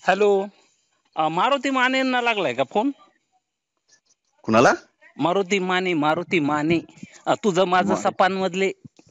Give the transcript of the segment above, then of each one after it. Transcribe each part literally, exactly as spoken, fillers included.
Hello. अ, मारुती मानेंना लागलाय का phone? कुणाला? मारुती माने, मारुती माने. अ, तुझं माझं म- सपानमधले.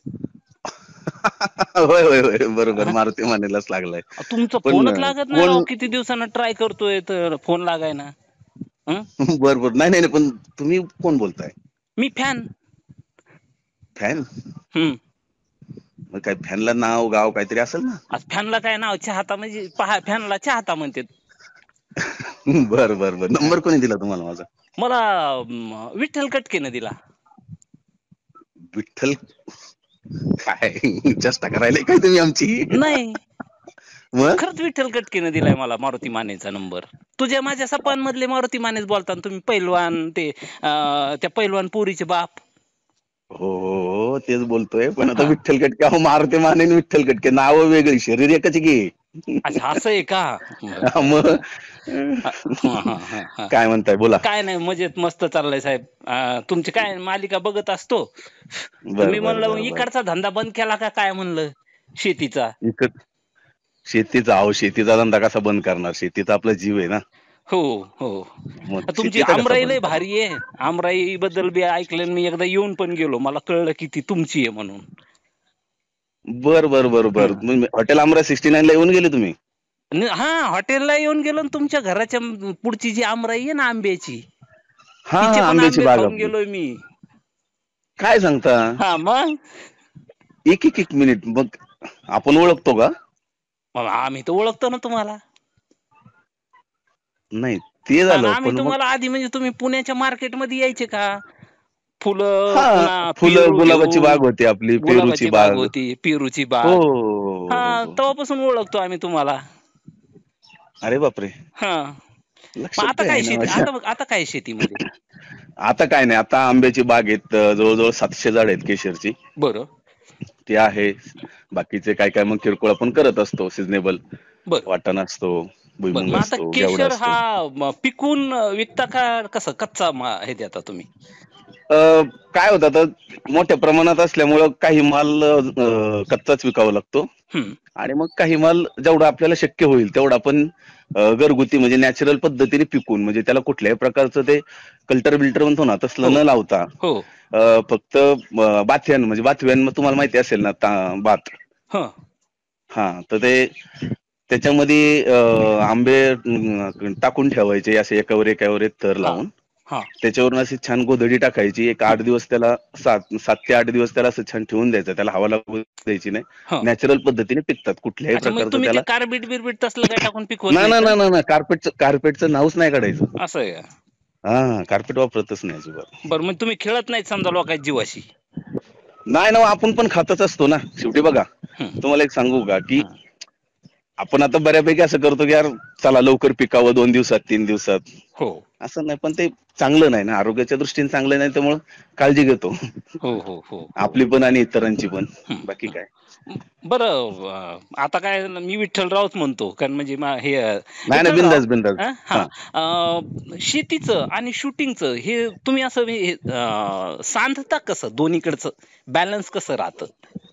होय होय होय बरोबर हां, मारुती मानेलाच लागलाय. तुमचा पण फोनच अं, लागत नाही राव. कोण? किती दिवसानं ट्राय करतोय तर फोन लागायना. हं? बर बर नाही नाही नाही, पण तुम्ही कोण बोलताय? मी फॅन. फॅन? हं. मग काय फॅनला नाव गाव काहीतरी असेल ना? आज फॅनला काय नाव चाहता म्हणजे पहा फॅनला चाहता म्हणतात. बर बर बर हं. नंबर कोणी दिला तुम्हाला माझा? मला अं, विठ्ठल कटकेनं दिला. विठ्ठल काय चेष्टा करायलाय काय तुम्ही आमची? नाही, मग खरंच विठ्ठल कटकेनं दिलाय मला मारुती मानेचा नंबर. तुझ्या माझ्या सपानमधले मारुती मानेच बोलता ना तुम्ही. पैलवान ते अ, त्या पैलवान पोरीचे बाप. हो हो हो तेच बोलतोय, पण आता हां. विठ्ठल कटके अहो मारुती माने आणि विठ्ठल कटके नावं वेगळी शरीर एकच आहे की. अच्छा असं आहे का? बरं, हा, बरं, मग बरं. अ, हां, हां, हां, हां. काय म्हणताय बोला. काय नाही मजेत मस्त चाललंय साहेब. अ, तुमची काय मालिका बघत असतो. तर बर मी बर म्हणलं मग बर बर इकडचा धंदा बंद केला का काय म्हणलं शेतीचा? इकत शेतीचा अहो शेतीचा धंदा कसा बंद करणार, शेतीचा आपला जीव आहे ना. हो, हो. मग तुमची शेतीचा कसा आमराई बंद लय करणार. भारी आहे. आमराई बद्दल बी ऐकलं मी एकदा येऊन पण गेलो. मला कळलं की ती तुमची आहे म्हणून. बर बर बर बर हं. हॉटेल अमरा सिक्स्टी नाईन ला येऊन गेले तुम्ही? न हां, हॉटेलला येऊन गेलो आणि तुमच्या घराच्या म पुढची जी आमराई आहे ना आंब्याची, हा तिचे हा पण आंब्याची आंबे बाग खाऊन आपली. गेलोय मी. काय सांगता? हां, मग? एक एक एक मिनिट मग आपण ओळखतो का? मग आम्ही तर ओळखतो ना तुम्हाला. नाही ते आणि झालं आम्ही पण मग तुम्हाला आधी म्हणजे तुम्ही पुण्याच्या मार्केटमध्ये यायचे का? फुलं हा पुन्हा फुलं पेरू गुलाबाची घेऊन, बाग होती आपली पेरूची गुलाबाची बाग होती, पेरूची हो बाग. हो हो हां, हो. तेव्हापासून ओळखतो आम्ही तुम्हाला. अरे बापरे! हां. मग लक्षात आता आहे काय ना शेती माझ्या. आता आता काय शेतीमध्ये? आता काय नाही, आता आंब्याची बाग आहेत जवळजवळ सातशे झाड आहेत केशरची. बरं. ते आहे. बाकीचे काय काय मग किरकोळ आपण करत असतो सिजनेबल. बरं. वाटाणा असतो, बरं. भुईमुंग मग आता असतो, घेवडा केशर हा असतो. म पिकवून विकता का कसं कच्चा मा हे देता तुम्ही? अ काय होतं आता मोठ्या प्रमाणात असल्यामुळं काही माल अ कच्चाच विकावा लागतो. हं. आणि मग काही माल जेवढा आपल्याला शक्य होईल तेवढा आपण अ, घरगुती म्हणजे नॅचरल पद्धतीने पिकवून म्हणजे त्याला कुठल्याही प्रकारचं ते कल्टर बिल्टर म्हणतो ना हो. तसलं न लावता हो. अ, फक्त बाथ्यान म्हणजे बाथव्यान मग तुम्हाला माहिती असेल ना ता बाथ. हं. हा तर ते त्याच्यामध्ये अ आंबे टाकून ठेवायचे असे एकावर एक एकावर एक थर हां. लावून. हां. त्याच्यावरून अशी छान गोधडी टाकायची एक हं. आठ दिवस त्याला सात सात ते आठ दिवस त्याला असं छान ठेवून द्यायचं त्याला हवा लागू द्यायची नाही. हं. नॅचरल पद्धतीने पिकतात कुठल्याही अच्छा मग प्रकारचं तुम्ही ते त्याला कार्बेट-बिरबीट तसलं काही टाकून पिकवत ना नाही ना का? ना ना ना कार्पेटचं कार्पेटचं नावच नाही काढायचं. असं आहे का? हा कार्पेट वापरतच नाही अजिबात. बरं मग तुम्ही खेळत नाहीत समजा लोकांच्या जीवाशी? नाही ना आपण पण खातच असतो ना शेवटी बघा हं. तुम्हाला एक सांगू का की हं. आपण आता बऱ्यापैकी असं करतो की यार चला लवकर पिकावं दोन दिवसात तीन दिवसात. हो. असं नाही पण ते चांगलं नाही ना आरोग्याच्या दृष्टीने चांगलं नाही त्यामुळं काळजी घेतो. हो, हो, हो, हो. आपली पण आणि इतरांची पण हं, बाकी हं. काय. बरं अ, आता काय मी विठ्ठलरावच म्हणतो कारण म्हणजे मा हे अ, नाही नाही विठ्ठलराव बिंदास बिंदास अ, हा हां. अ, शेतीचं आणि शूटिंगचं हे तुम्ही असं हे अ, सांधता कसं दोन्हीकडचं? बॅलन्स कसं राहतं?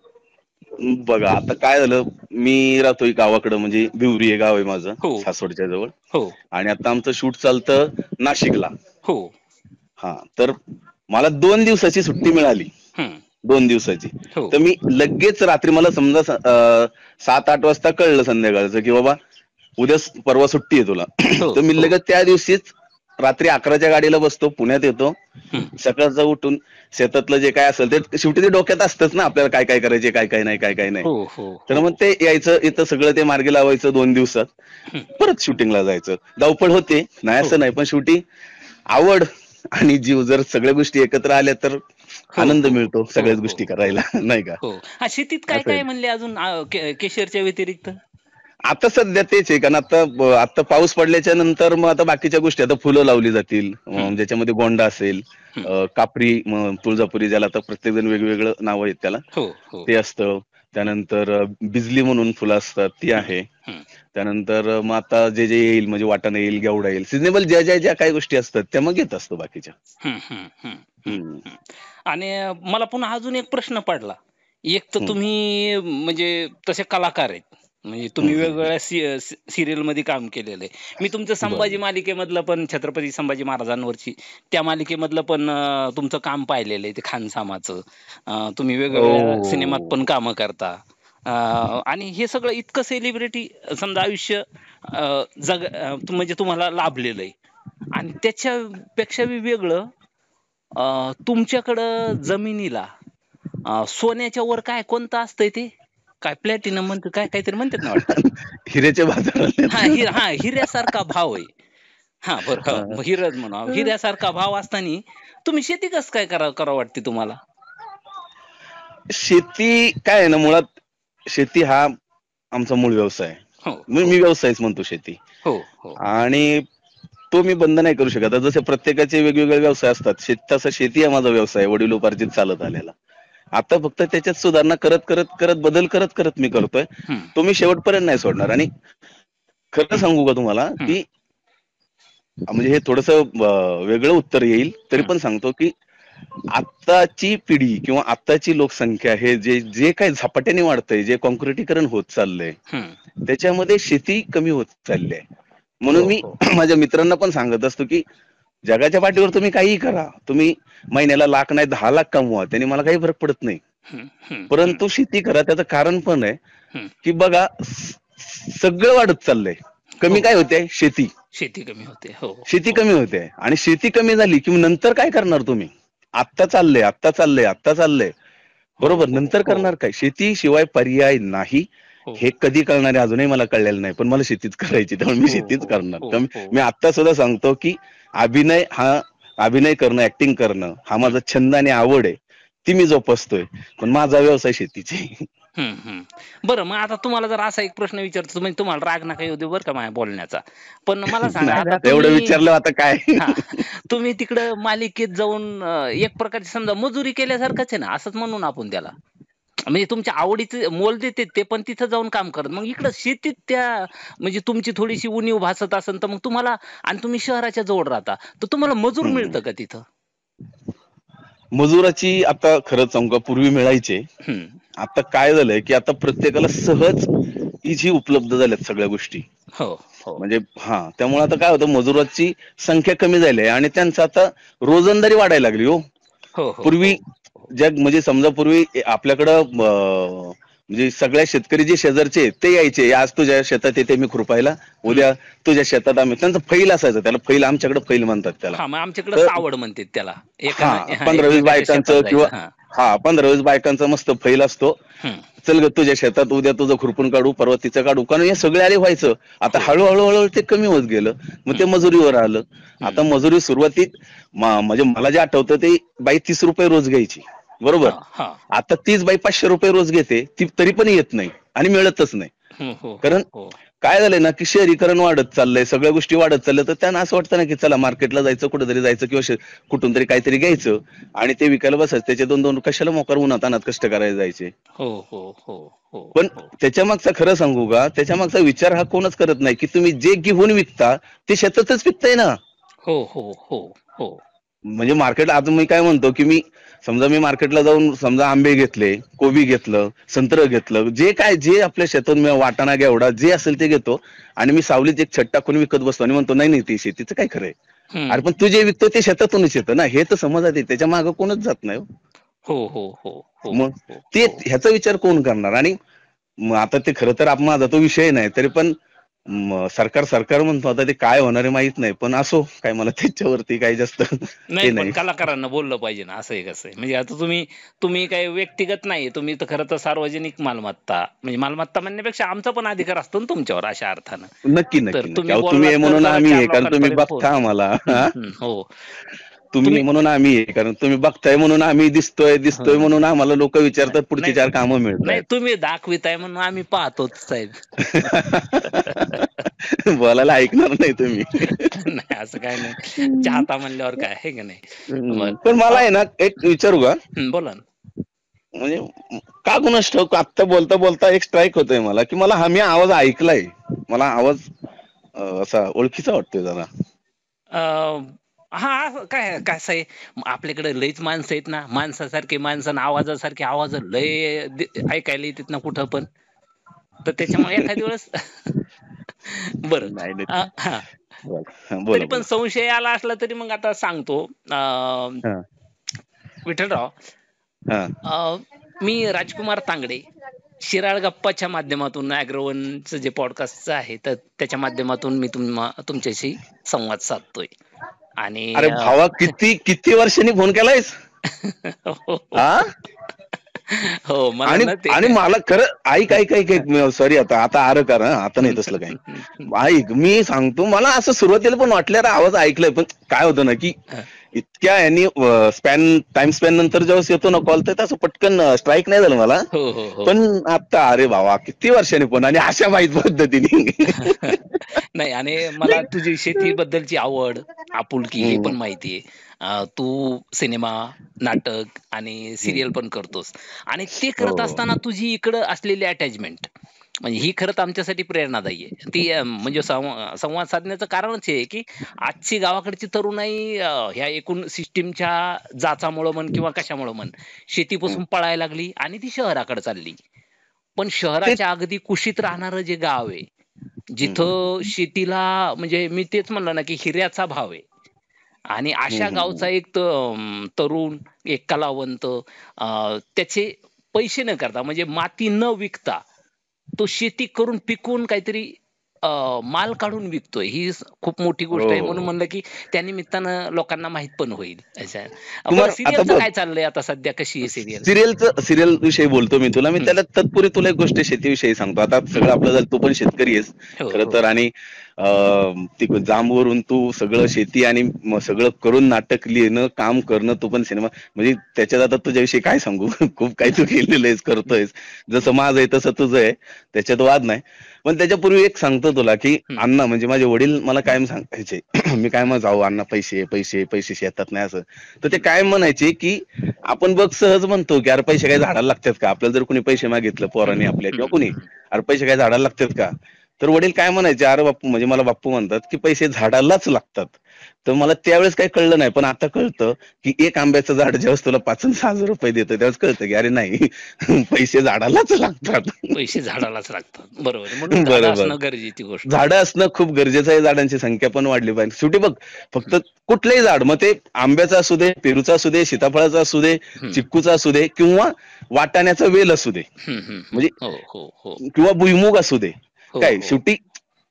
बघा आता काय झालं मी राहतोय गावाकडं म्हणजे भिवरी हे गाव आहे माझं हो, सासवडच्या जवळ. हो, आणि आता आमचं शूट चालतं नाशिकला. हो. हा तर मला दोन दिवसाची सुट्टी मिळाली. हं. दोन दिवसाची हो, तर मी लगेच रात्री मला समजा अ सात आठ वाजता कळलं संध्याकाळचं की बाबा उद्या परवा सुट्टी आहे तुला हो, तर मी हो. लगेच त्या दिवशीच रात्री अकराच्या गाडीला बसतो पुण्यात येतो. हं. सकाळचं उठून शेतातलं जे काय असेल ते शेवटी ते डोक्यात असतंच ना आपल्याला काय काय करायचे काय काय नाही काय काय नाही. हो, हो, तर हो. मग ते यायचं इथं सगळं ते मार्गी लावायचं दोन दिवसात. हं. परत शूटिंगला जायचं धावपळ होते नाही हो, असं नाही पण शेवटी आवड आणि जीव जर सगळ्या गोष्टी एकत्र आल्या तर हो, आनंद हो, मिळतो हो, सगळ्याच हो, गोष्टी हो, करायला नाही का हो. हां, शेतीत काय असं आहे काय ते. म्हणले अजून अ, के केशरच्या व्यतिरिक्त? आता सध्या तेच आहे कारण आता आता पाऊस पडल्याच्या नंतर मग आता बाकीच्या गोष्टी आता फुलं लावली जातील हं, ज्याच्यामध्ये गोंडा असेल हं. अ कापरी तुळजापुरी ज्याला आता प्रत्येक जण वेगवेगळं नाव आहेत त्याला हो, हो. ते असतं त्यानंतर बिजली म्हणून फुलं असतात ती हं, आहे. हं, त्यानंतर मग आता जे जे येईल म्हणजे वाटाणा येईल घेवडा येईल सिजनेबल ज्या ज्या ज्या काही गोष्टी असतात त्या मग येत असतो बाकीच्या. हं, हं, हं, हं, हम्म हं. आणि मला पुन्हा अजून एक प्रश्न पडला. एक तर हम्म तुम्ही म्हणजे तसे कलाकार आहेत. म्हणजे हम्म, तुम्ही हम्म, हम्म. वेगवेगळ्या सिरियल मध्ये काम केलेलं आहे. मी तुमचं संभाजी बरोबर. मालिकेमधलं पण छत्रपती संभाजी महाराजांवरची त्या मालिकेमधलं पण अं, तुमचं काम पाहिलेलं आहे ते खानसामाचं. अं, तुम्ही वेगवेगळ्या सिनेमात ओ पण कामं करता. अं, आणि हे सगळं इतकं सेलिब्रिटी समजा आयुष्य अं, जग अं, तु- म्हणजे तुम्हाला लाभलेलं आहे. आणि त्याच्यापेक्षा बी वेगळं अं, तुमच्याकडं जमिनीला अं, सोन्याच्या वर काय कोणतं असतंय ते? काय प्लॅटिनम म्हणतात काय काहीतरी म्हणतात ना वाटतं. हिरेच्या हां, बाजारात. हि हां, हिऱ्यासारखा भाव आहे. हां, बरं हो, अं, मग हिराच म्हणावं. हिऱ्यासारखा भाव असताना तुम्ही शेती कसं काय करा करावं वाटते तुम्हाला? शेती काय आहे ना, मुळात शेती हा आमचा मूळ व्यवसाय आहे. हो, मी हो, मी व्यवसायच म्हणतो शेती. हो, हो. आणि तो मी बंद नाही करू शकत. आता जसे प्रत्येकाचे वेगवेगळे व्यवसाय असतात, शेत तसा शेती हा माझा व्यवसाय आहे, वडिलोपार्जित चालत आलेला. आता फक्त त्याच्यात सुधारणा करत करत करत बदल करत करत मी करतोय. हं, तो मी शेवटपर्यंत नाही सोडणार. आणि खरं हं, सांगू का तुम्हाला, हं, की म्हणजे हे थोडस वेगळं उत्तर येईल, तरी हं, पण सांगतो की आत्ताची पिढी किंवा आत्ताची लोकसंख्या हे जे जे काही झपाट्याने वाढतंय, जे कॉन्क्रिटीकरण होत चाललंय, हं. त्याच्यामध्ये शेती कमी होत चालली आहे. हो, म्हणून मी हो. माझ्या मित्रांना पण सांगत असतो की जगाच्या पाठीवर तुम्ही काहीही करा, तुम्ही महिन्याला लाख नाही दहा लाख कमवा, त्याने मला काही फरक पडत नाही. हं, हं, हं, परंतु शेती करा. त्याचं कारण पण आहे हं. की बघा, स- सगळं वाढत चाललंय, हो, कमी काय होते? शेती. शेती कमी होते. हो, शेती हो. कमी होते आणि शेती कमी झाली की नंतर काय करणार तुम्ही? आत्ता चाललंय, आत्ता चाललंय, आत्ता चाललंय, हो, बरोबर. हो, नंतर हो, करणार काय? शेतीशिवाय पर्याय नाही. हो, हे कधी कळणार आहे अजूनही मला कळलेलं नाही, पण मला शेतीच करायची, त्यामुळे मी हो, शेतीच हो, करणार. हो, त्यामुळे हो. मी आता सुद्धा सांगतो की अभिनय हा अभिनय करणं, ऍक्टिंग करणं हा हं, माझा छंद आणि आवड आहे, ती मी जोपासतोय. पण माझा व्यवसाय शेतीचे. हं, हं. बरं, मग आता तुम्हाला जर असा एक प्रश्न विचारतो म्हणजे तुम्हाला राग नका येऊ देऊ बरं का माझ्या बोलण्याचा. पण मला सांगा नाही आता नाही, आता एवढं तुम्ही विचारलं आता काय. हां, तुम्ही तिकडं मालिकेत जाऊन अ, एक प्रकारची समजा मजुरी केल्यासारखंच आहे ना, असंच म्हणू ना आपण त्याला. म्हणजे तुमच्या आवडीचं मोल देते ते पण तिथं जाऊन काम करत. मग इकडं शेतीत त्या म्हणजे तुमची थोडीशी उणीव भासत असेल तर मग तुम्हाला आणि तुम्ही शहराच्या जवळ राहता, तर तुम्हाला मजूर हम्म. मिळतं का तिथं? मजुराची आता खरंच सांगू का, पूर्वी मिळायचे. हं. आता काय झालंय की आता प्रत्येकाला सहज इझी उपलब्ध झाल्यात सगळ्या गोष्टी. हो, हो. म्हणजे हा, त्यामुळे आता काय होतं, मजुराची संख्या कमी झाली आहे आणि त्यांचं आता रोजंदारी वाढायला लागली हो. हो, हो, हो. पूर्वी हो. जग म्हणजे समजा पूर्वी आपल्याकडं अं, म्हणजे सगळ्या शेतकरी जे शेजारचे आहेत, ते यायचे, आज तुझ्या शेतात येते मी खुरपायला, हं. उद्या तुझ्या शेतात आम्ही, त्यांचं फैल असायचं. त्याला फैल, आमच्याकडे फैल म्हणतात त्याला. हां, मग आमच्याकडं तर सावड म्हणतात त्याला. हा, एकानं हां, पंधरा वीस एकमेकाच्या शेतात बायकांचं किंवा जायचं. हां. हा पंधरा वीस बायकांचा मस्त फैल असतो. हं. चल ग तुझ्या शेतात, उद्या तुझं खुरपून काढू, परवा तिचं काढू, कारण हे सगळे आले व्हायचं. आता हो. हळूहळू हळूहळू ते कमी होत गेलं. मग ते हं, मजुरीवर आलं. हं. आता मजुरी सुरुवातीत म- म्हणजे मला जे आठवतं ते बाई तीस रुपये रोज घ्यायची, बरोबर. हां, हां. आता तीच बाई पाचशे रुपये रोज घेते, ती तरी पण येत नाही आणि मिळतच नाही. हो, हो, हो, कारण हो. काय झालंय ना, की शहरीकरण वाढत चाललंय, सगळ्या गोष्टी वाढत चालल्या, तर त्यांना असं वाटतं ना की चला मार्केटला जायचं, कुठेतरी जायचं किंवा शे- कुठून तरी काहीतरी घ्यायचं आणि ते विकायला बसायचं. त्याचे दोन दोन कशाला मोकार उन्हात अनात कष्ट करायला जायचे. हो, हो, हो, हो, पण हो. त्याच्या मागचा खरं सांगू का, त्याच्या मागचा विचार हा कोणच करत नाही की तुम्ही जे घेऊन विकता ते शेतातच विकताय ना. हो, हो, हो, हो. म्हणजे मार्केटला आता मी काय म्हणतो की मी समजा मी मार्केटला जाऊन समजा आंबे घेतले, कोबी घेतलं, संत्र घेतलं, जे काय जे आपल्या शेतातून मी वाटाणा घेवडा जे असेल ते घेतो आणि मी सावलीत एक छत टाकून विकत बसतो आणि म्हणतो नाही नाही ते शेतीचं काय खरंय. हं. अरे पण तू जे विकतो ते शेतातूनच येतं ना, हे तर समज आहे. त्याच्या मागे कोणच जात नाही हो. हो, हो, हो, हो, मग हो, ते हो. ह्याचा विचार कोण करणार. आणि मग आता ते खरं तर आप- माझा तो विषय नाही, तरी पण म, सरकार सरकार म्हणतो, आता ते काय होणार आहे माहित नाही, पण असो, काय मला त्याच्यावरती काही जास्त नाही हे पण नाही. कलाकारांना बोललं पाहिजे ना, असं आहे कसं आहे. म्हणजे आता तुम्ही तुम्ही काही व्यक्तिगत नाही, तुम्ही तर खरं तर सार्वजनिक मालमत्ता म्हणजे मालमत्ता म्हणण्यापेक्षा आमचा पण अधिकार असतो ना तुमच्यावर अशा अर्थानं. नक्की तर नक्की नक्की. तुम्ही अहो तुम्ही बोललात हे तर म्हणून जरा आम्ही चार हे, कारण तुम्ही लोकांपर्यंत बघता पोहोचतं. आम्हाला. हं, हा? हं. हो. तुम्ही हे तुम्ही म्हणून आम्ही हे, कारण तुम्ही बघताय म्हणून आम्ही दिसतोय, दिसतोय हं. म्हणून आम्हाला लोक नाही, विचारतात, पुढची नाही, चार कामं नाही मिळतायत. तुम्ही दाखविताय म्हणून आम्ही पाहतोच साहेब. बोलायला ऐकणार नाही तुम्ही. नाही असं काही नाही. चाहता म्हणल्यावर काय आहे की नाही. हम्म. बरं. पण अ, मला आहे ना एक विचारू का, हं, बोला ना. म्हणजे का कुणास ठाऊक आत्ता बोलता बोलता एक स्ट्राईक होतोय मला, की मला हा मी आवाज ऐकलाय, मला आवाज अं, असा ओळखीचा वाटतोय जरा. अ, हां, असं काय कसं आहे, आपल्याकडे लईच माणसं आहेत ना, माणसासारखे माणसं आणि आवाजासारखे आवाज लय दे ऐकायला येतात ना कुठं पण. तर त्याच्यामुळे एखाद्या वेळेस बरं नाही नाही. अ, हा बोला हा, तरी बोला पण बोला. संशय आला असला तरी मग आता सांगतो. अं, हा विठ्ठलराव, हा अ, मी राजकुमार तांगडे शिराळ गप्पाच्या माध्यमातून अॅग्रोवनचं जे पॉडकास्टचं आहे तर त्याच्या माध्यमातून मी तुम्हा तुमच्याशी संवाद साधतोय. आणि अरे अ, भावा, किती किती वर्षांनी फोन केलायस हो, हो, हो. हा. हो, मला आणि ना ते आणि मला खरं ऐक ऐक ऐक ऐक सॉरी, आता आता आर कर हं, आता नाही तसलं काही. ऐक मी सांगतो, मला असं सुरुवातीला पण वाटलं रे आवाज ऐकलंय, पण काय होतं ना की इतक्या यांनी स्पॅन टाइम स्पॅन नंतर जेव्हा येतो ना कॉल, तर असं पटकन स्ट्राईक नाही झालं मला. हो, हो, हो. पण आता अरे भावा किती वर्षांनी पण, आणि अशा माहीत पद्धतीने. नाही, आणि मला तुझी शेतीबद्दलची आवड, आपुलकी हे हम्म, पण माहितीये. अ, तू सिनेमा, नाटक आणि सीरियल हम्म. पण करतोस आणि ते हो करत हो. असताना तुझी इकडं असलेली अटॅचमेंट म्हणजे ही खरं तर आमच्यासाठी प्रेरणादायी आहे. ती अ, म्हणजे संवा संवाद साधण्याचं कारणच हे आहे, की आजची गावाकडची तरुणाई अ, ह्या एकूण सिस्टमच्या जाचामुळं म्हण किंवा कशामुळं म्हण, हम्म. शेतीपासून पळायला लागली आणि ती शहराकडे चालली. पण ते शहराच्या अगदी कुशीत राहणारं जे गाव आहे, हम्म, हम्म, जिथं शेतीला म्हणजे मी तेच म्हणलं ना, की हिऱ्याचा भाव आहे. आणि हम्म, अशा हम्म, गावचा एक त अं, तरुण, एक कलावंत अ, त्याचे पैसे न करता म्हणजे माती न विकता तो शेती करून पिकवून काहीतरी अ, माल काढून विकतोय. ही स खूप मोठी हो गोष्ट आहे. हो म्हणून हो. म्हणलं, की त्या निमित्तानं लोकांना माहीत पण होईल. असं. अ, बरं, तुम्हाला आता सीरियलचं बघ, काय चाललंय आता सध्या, कशी आहे सीरियल? सिरियलचं सिरियल विषयी बोलतो मी तुला. मी हं. त्याला तत्पूर्वी तुला एक गोष्ट शेतीविषयी सांगतो. आता सगळं आपलं झालं, तू पण शेतकरी आहेस हो, खरं हो. तर. आणि अं, ती जांबवरून तू सगळं शेती आणि म सगळं करून नाटक लिहिणं, काम करणं, तू पण सिनेमा, म्हणजे त्याच्यात आता तुझ्याविषयी काय सांगू. खूप काही तू केलेलं आहेस, हं, करतोयस. जसं हं, माझं आहे तसं तुझं आहे, त्याच्यात वाद नाही. पण त्याच्यापूर्वी एक सांगतो तुला, की हं, अण्णा म्हणजे माझे वडील मला कायम सांगायचे. मी काय मग जाऊ अण्णा, पैसे पैसे पैसे शेतात नाही असं. तर ते हं, काय म्हणायचे, की आपण बघ सहज म्हणतो की अरे पैसे काय झाडाला लागतात का, आपल्याला जर कोणी पैसे मागितलं हं, पोरांनी आपल्या हं, किंवा कोणी, हं. अरे पैसे काय झाडाला लागतात का. तर वडील काय म्हणायचे, अरे बाप्पू, म्हणजे मला बाप्पू म्हणतात, की पैसे झाडालाच लागतात. तर मला त्यावेळेस काही कळलं नाही, पण आता कळतं की एक आंब्याचं झाड ज्यावेळेस तुला पाच आणि सहा हजार रुपये देतं, त्यावेळेस कळतं की अरे नाही, पैसे झाडालाच लागतात. पैसे झाडालाच लागतात. बरोबर आहे. म्हणून झाडं बरोबर. असणं गरजेची गोष्ट आहे. झाडं असणं खूप गरजेचं आहे, झाडांची संख्या पण वाढली पाहिजे. शेवटी बघ, फक्त कुठलंही झाड, मग ते आंब्याचं असू दे, पेरूचं असू दे, सीताफळाचं असू दे, हं. चिक्कूचा असू दे, किंवा वाटाण्याचा वेल असू दे, हं, हं, हं. म्हणजे हो, हो, हो. किंवा भुईमुग असू दे, हो, काय हो. शेवटी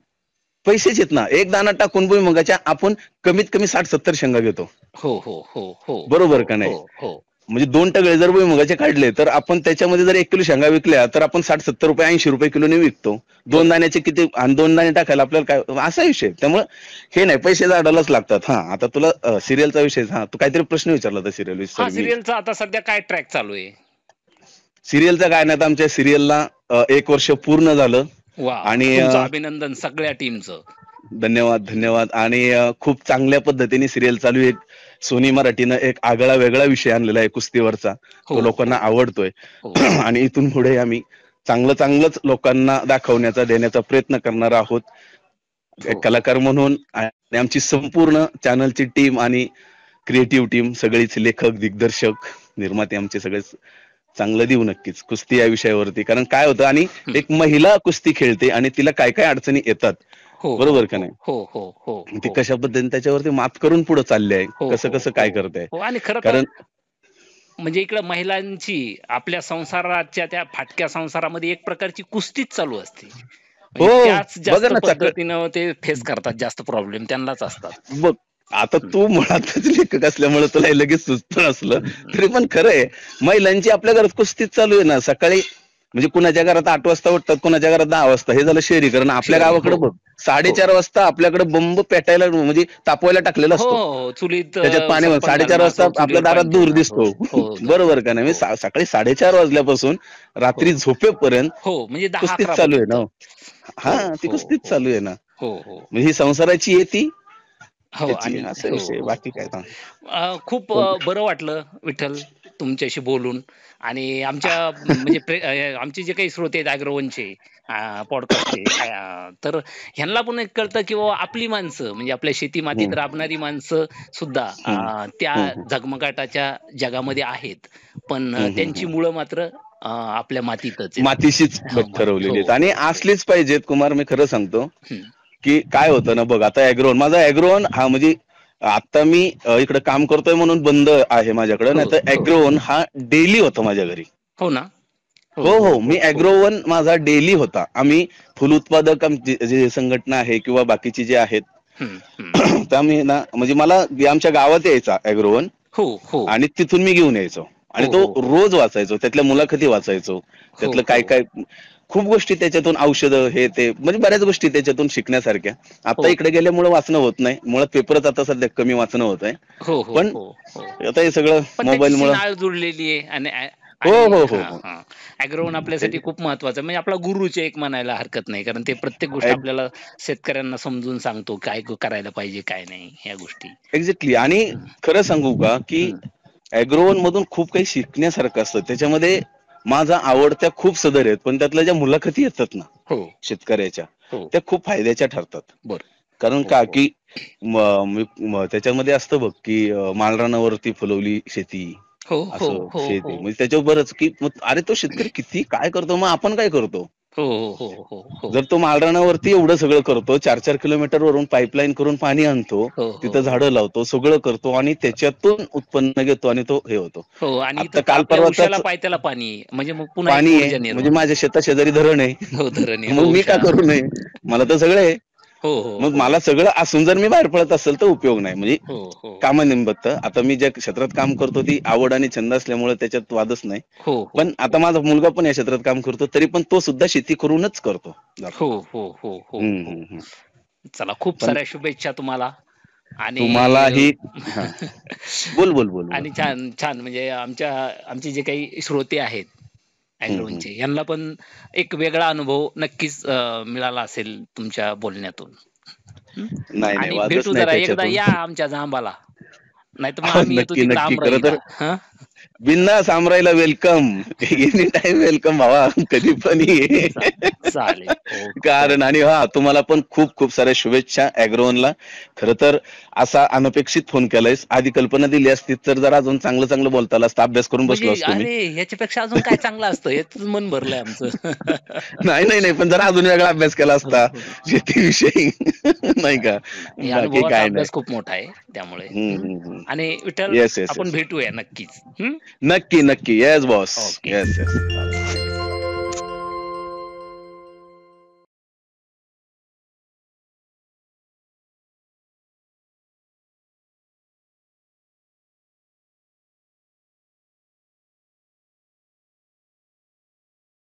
पैसेच आहेत ना. एक दाना टाकून भुईमुगाच्या आपण कमीत कमी साठ सत्तर शेंगा घेतो, हो, हो, हो, हो, हो, बरोबर का नाही. हो, हो. म्हणजे दोन टगळे जर भुईमुगाचे काढले, तर आपण त्याच्यामध्ये जर एक किलो शेंगा विकल्या, तर आपण साठ सत्तर रुपये ऐंशी रुपये किलोने विकतो. दोन बरोबर. दाण्याचे किती, आणि दोन दाणे टाकायला आपल्याला काय, असा विषय. त्यामुळे हे नाही, पैसे झाडालाच लागतात. हा, आता तुला सिरियलचा विषय, हा तू काहीतरी प्रश्न विचारला होता सिरियल हां, सॉरी मी. सीरियलचा आता सध्या काय ट्रॅक चालू आहे? सिरियलचं काय नाही, आता आमच्या सिरियलला एक वर्ष पूर्ण झालं. वाह! आणि तुमचं अ, अभिनंदन सगळ्या टीमचं. धन्यवाद धन्यवाद. आणि अ, खूप चांगल्या पद्धतीने सिरियल चालू आहे. सोनी मराठीनं एक आगळा वेगळा विषय आणलेला आहे कुस्तीवरचा, हो, तो लोकांना हो, आवडतोय. हो, आणि इथून पुढे आम्ही चांगलं चांगलंच लोकांना दाखवण्याचा, देण्याचा प्रयत्न करणार आहोत, हो, एक हो. कलाकार म्हणून. आणि आमची संपूर्ण चॅनलची टीम आणि क्रिएटिव्ह टीम, सगळीच लेखक, दिग्दर्शक, निर्माते आमचे सगळेच चांगलं देऊ नक्कीच कुस्ती या विषयावरती. कारण काय होतं, आणि हं. एक महिला कुस्ती खेळते आणि तिला काय काय अडचणी येतात, हो, हो, बरोबर का हो, नाही. हो, हो, हो, ती हो, कशा पद्धतीने त्याच्यावरती मात करून पुढे चालले आहे, हो, कसं हो, कसं हो, काय करते. हो. आणि खरं तर कारण म्हणजे इकडं महिलांची आपल्या संसाराच्या त्या फाटक्या संसारामध्ये एक प्रकारची कुस्तीच चालू असते. हो, म्हणजे त्याच बघा जास्त ना चक पद्धतीनं ते फेस करतात, जास्त प्रॉब्लेम त्यांनाच असतात. बघ, आता हं, तू मुळातच लेखक असल्यामुळे तुला हे लगेच सुचतं असलं, हं. तरी पण खरं आहे, महिलांची आपल्या घरात कुस्तीच चालू आहे ना. सकाळी म्हणजे कुणाच्या घरात आठ वाजता उठतात, कुणाच्या घरात दहा वाजता. हे झालं शहरीकरण. आपल्या शहरी. हो, गावाकडे बघ, हो. साडेचार वाजता आपल्याकडे बंब पेटायला, म्हणजे तापवायला टाकलेला हो, असतो. हो, हो. चुलीत त्याच्यात अ, पाणी, सरपण साडेचार घालणं वाजता असो, आपल्या चुलीवर दारात पाणी दूर ठेवणं. हो, दिसतो. हो, बरोबर का नाही. म्हणजे हो, सा- सकाळी साडेचार वाजल्यापासून हो, रात्री झोपेपर्यंत हो. म्हणजे कुस्तीच दहा अकरा चालू आहे पर्यंत. ना. हो, हा, ती हो, कुस्तीच हो. चालू आहे ना. हो, हो. म्हणजे ही संसाराची येती हो, याची, आणि असा हो, विषय, हो, बाकी काय हो. सांग. अ, खूप पण अ, बरं वाटलं विठ्ठल तुमच्याशी बोलून. आणि आमच्या म्हणजे प्रे अ, आमचे जे काही श्रोते आहेत अॅग्रोवनचे अ, पॉडकास्टचे, अ, तर ह्यांना पण एक कळतं, की बाबा आपली माणसं म्हणजे आपल्या शेती हम्म, मातीत राबणारी माणसं सुद्धा हम्म, अ, त्या हम्म, हम्म, झगमगाटाच्या जगामध्ये आहेत. पण अ, हम्म, हम्म, त्यांची हम्म. मुळं मात्र आपल्या मातीतच आहेत. मातीशीच हो, ठरवलेली आहेत हो, आणि हो. असलीच पाहिजेत. कुमार मी खरं सांगतो हम्म. की काय होतं ना बघ, आता ऍग्रोन माझा ऍग्रोन हा म्हणजे आता मी इकडे काम करतोय म्हणून बंद आहे माझ्याकडे, हो, नाही तर हो. ऍग्रोन हा डेली होता माझ्या घरी. हो ना. हो हो मी ऍग्रोवन माझा डेली होता. आम्ही फुल उत्पादक आमची जे संघटना आहे किंवा बाकीची जे आहेत हम्म, हम्म. त्यामुळे ना म्हणजे मला आमच्या गावात यायचा ऍग्रोवन हो हो आणि तिथून मी घेऊन यायचो आणि हो तो हो हो रोज वाचायचो, त्यातल्या मुलाखती वाचायचो, हो त्यातलं हो काय काय खूप गोष्टी त्याच्यातून, औषधं हे ते म्हणजे बऱ्याच गोष्टी त्याच्यातून शिकण्यासारख्या. आता हो इकडे गेल्यामुळे वाचणं होत नाही, मुळात पेपरच आता सध्या कमी वाचणं होत आहे. हो हो पण हो हो आता हे सगळं पण मोबाईल त्याच्याशी मुळे. नाळ जुडलेली आहे आणि हो आणि हो हो हा हो हा ऍग्रोवन आपल्यासाठी खूप महत्वाचं आहे, म्हणजे आपला गुरुचे एक म्हणायला हरकत नाही, कारण ते प्रत्येक गोष्ट ऍग- आपल्याला शेतकऱ्यांना समजून सांगतो काय करायला पाहिजे काय नाही ह्या गोष्टी. एक्झॅक्टली. आणि हम्म, खरं सांगू का की हम्म. ऍग्रोवन मधून खूप काही शिकण्यासारखं असतं. त्याच्यामध्ये माझा आवडत्या खूप सदर आहेत, पण त्यातल्या ज्या मुलाखती येतात ना हो शेतकऱ्याच्या, हो त्या खूप फायद्याच्या ठरतात. बर कारण हो का हो की म- मी- म- त्याच्यामध्ये असतं बघ की अं, मालरानावरती फुलवली शेती, हो हो असं हो शेत हो आहे म्हणजे त्याच्यावरच की मग अरे तो शेतकरी किती काय करतो, मग आपण काय करतो. हो हो हो हो जर तो मालरानावरती एवढं सगळं करतो, चार चार किलोमीटर वरून पाईपलाईन करून पाणी आणतो, हो हो तिथं हो झाडं लावतो, सगळं करतो आणि त्याच्यातून उत्पन्न घेतो आणि तो हे होतो. हो आणि आता इथं काल आपल्या उशाला परवाचाच पायथ्याला पाणी आहे. म्हणजे मग पुन्हा एक पाणी आहे ऊर्जा म्हणजे निर्माण माझ्या होते. शेता शेजारी धरण आहे. हो धरण आहे, मग हो मी का उषा. करू नये, मला तर सगळं आहे. हो हो मग हो मला सगळं असून जर मी बाहेर पडत असेल तर उपयोग नाही. म्हणजे हो हो कामानिमित्त आता मी ज्या क्षेत्रात काम करतो ती आवड आणि छंद असल्यामुळे त्याच्यात वादच नाही. हो हो पण आता माझा मुलगा पण या क्षेत्रात काम करतो, तरी पण तो सुद्धा शेती करूनच करतो जातो. हो हो हो हो हम्म हो हम्म हम्म. चला, खूप पण साऱ्या शुभेच्छा तुम्हाला. आणि तुम्हालाही. हा बोल बोल बोल बोल. आणि छान छान म्हणजे आमच्या आमचे जे काही श्रोते आहेत हम्म हम्म. ॲग्रोवनचे, यांना पण एक वेगळा अनुभव नक्कीच अ, मिळाला असेल तुमच्या बोलण्यातून. हं. नाही नाही आणि वादच भेटू नाही जरा एकदा, त्याच्यातून. या आमच्या जांबाला. नाहीतर मग हो, आम्ही येतो नक्की तिकडं नक्की. खरं आमराईला. तर हां. बिन्दास आमराईला वेलकम. एनी टाइम वेलकम भावा, कधी पण ये. चा चालेल. ओके, कारण ओके. आणि हा तुम्हाला पण खूप खूप साऱ्या शुभेच्छा ऍग्रोवनला. खरं तर असा अनपेक्षित फोन केलायस, आधी कल्पना दिली असती तर जरा अजून चांगलं चांगलं बोलता आलं असतं, अभ्यास करून बसलो म्हणजे असतो मी. अरे, ह्याच्यापेक्षा अजून काय चांगलं असतं? याचंच मन भरलंय आमचं. नाही नाही नाही, पण जरा अजून वेगळा अभ्यास केला हो, असता हो. शेतीविषयी. नाही का. नाही, बाकी अनुभवाचा काय नाही. अभ्यास खूप मोठा आहे त्यामुळे. हम्म हं. हम्म हम्म. आणि विठ्ठल, येस येस आपण येस. भेटूया नक्कीच. हं. नक्की नक्की. Yes boss. Okay. Yes yes.